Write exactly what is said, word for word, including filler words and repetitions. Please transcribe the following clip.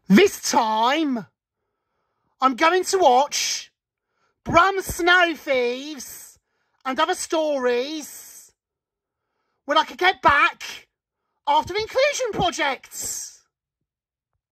This time, I'm going to watch Brum Snow Thieves and other stories when I can get back after inclusion projects.